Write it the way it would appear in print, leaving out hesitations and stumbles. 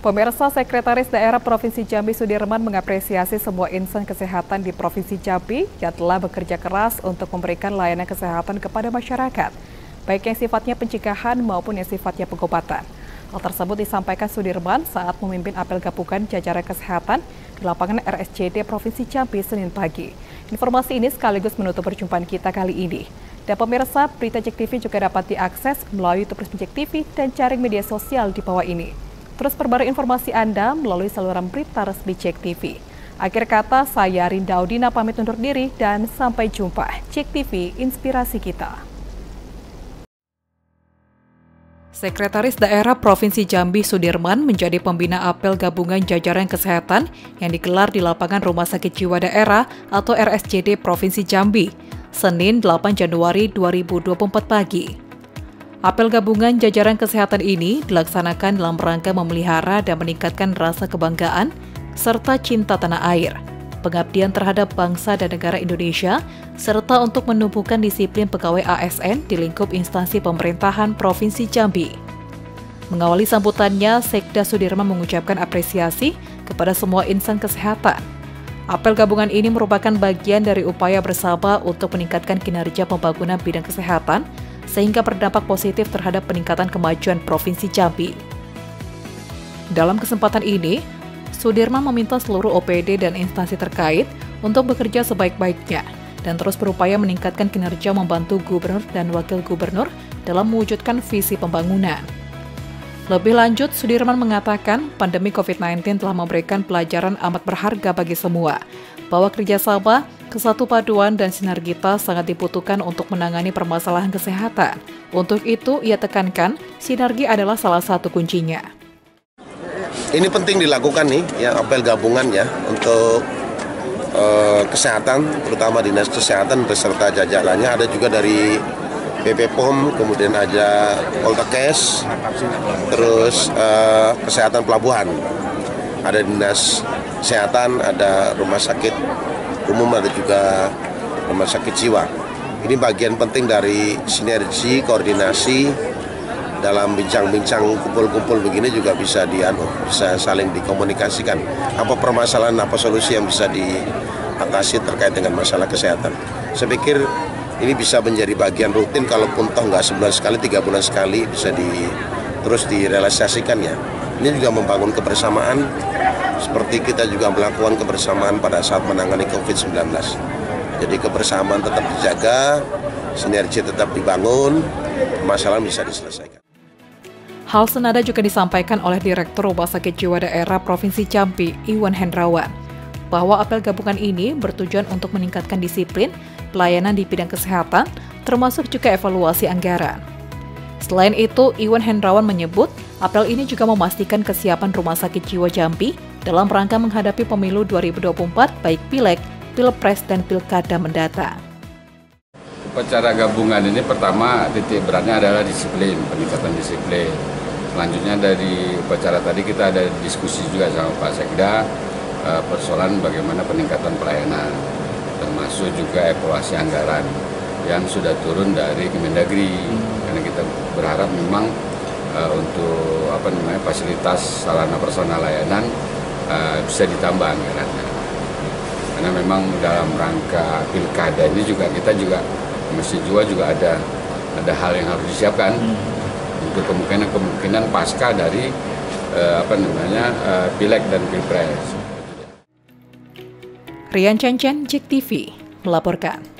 Pemirsa, Sekretaris Daerah Provinsi Jambi Sudirman mengapresiasi semua insan kesehatan di Provinsi Jambi yang telah bekerja keras untuk memberikan layanan kesehatan kepada masyarakat, baik yang sifatnya pencegahan maupun yang sifatnya pengobatan. Hal tersebut disampaikan Sudirman saat memimpin apel gabungan jajaran kesehatan di lapangan RSCD Provinsi Jambi Senin pagi. Informasi ini sekaligus menutup perjumpaan kita kali ini. Dan pemirsa, berita JEK TV juga dapat diakses melalui YouTube JEK TV dan jaring media sosial di bawah ini. Terus perbarui informasi Anda melalui saluran berita resmi JEK TV. Akhir kata, saya Rinda Audina pamit undur diri dan sampai jumpa. JEK TV, inspirasi kita. Sekretaris Daerah Provinsi Jambi Sudirman menjadi pembina apel gabungan jajaran kesehatan yang digelar di lapangan Rumah Sakit Jiwa Daerah atau RSCD Provinsi Jambi, Senin 8 Januari 2024 pagi. Apel gabungan jajaran kesehatan ini dilaksanakan dalam rangka memelihara dan meningkatkan rasa kebanggaan serta cinta tanah air, pengabdian terhadap bangsa dan negara Indonesia, serta untuk menumbuhkan disiplin pegawai ASN di lingkup instansi pemerintahan Provinsi Jambi. Mengawali sambutannya, Sekda Sudirman mengucapkan apresiasi kepada semua insan kesehatan. Apel gabungan ini merupakan bagian dari upaya bersama untuk meningkatkan kinerja pembangunan bidang kesehatan, sehingga berdampak positif terhadap peningkatan kemajuan Provinsi Jambi. Dalam kesempatan ini, Sudirman meminta seluruh OPD dan instansi terkait untuk bekerja sebaik-baiknya dan terus berupaya meningkatkan kinerja membantu Gubernur dan Wakil Gubernur dalam mewujudkan visi pembangunan. Lebih lanjut, Sudirman mengatakan pandemi COVID-19 telah memberikan pelajaran amat berharga bagi semua, bahwa kerjasama, kesatu paduan, dan sinergitas sangat dibutuhkan untuk menangani permasalahan kesehatan. Untuk itu, ia tekankan, sinergi adalah salah satu kuncinya. Ini penting dilakukan nih, ya apel gabungan ya, untuk kesehatan, terutama Dinas Kesehatan beserta jajarannya, ada juga dari BPOM, kemudian ada Poltekkes, terus kesehatan pelabuhan, ada Dinas Kesehatan, ada rumah sakit umum, ada juga rumah sakit jiwa. Ini bagian penting dari sinergi, koordinasi dalam bincang-bincang kumpul-kumpul begini juga bisa bisa saling dikomunikasikan. Apa permasalahan, apa solusi yang bisa diatasi terkait dengan masalah kesehatan. Saya pikir ini bisa menjadi bagian rutin, kalaupun toh nggak sebulan sekali, 3 bulan sekali, bisa terus direalisasikan ya. Ini juga membangun kebersamaan, seperti kita juga melakukan kebersamaan pada saat menangani COVID-19. Jadi kebersamaan tetap dijaga, sinergi tetap dibangun, permasalahan bisa diselesaikan. Hal senada juga disampaikan oleh Direktur Rumah Sakit Jiwa Daerah Provinsi Jambi, Iwan Hendrawan, bahwa apel gabungan ini bertujuan untuk meningkatkan disiplin pelayanan di bidang kesehatan, termasuk juga evaluasi anggaran. Selain itu, Iwan Hendrawan menyebut, apel ini juga memastikan kesiapan Rumah Sakit Jiwa Jambi dalam rangka menghadapi pemilu 2024, baik Pileg, Pilpres, dan Pilkada mendatang. Upacara gabungan ini pertama titik beratnya adalah disiplin, peningkatan disiplin. Selanjutnya dari upacara tadi kita ada diskusi juga sama Pak Sekda, persoalan bagaimana peningkatan pelayanan, termasuk juga evaluasi anggaran yang sudah turun dari Kemendagri, karena kita berharap memang untuk fasilitas sarana prasarana layanan bisa ditambah anggarannya, karena memang dalam rangka pilkada ini juga kita mesti juga ada hal yang harus disiapkan untuk kemungkinan pasca dari Pileg dan Pilpres. Rian Cencen, JEK TV melaporkan.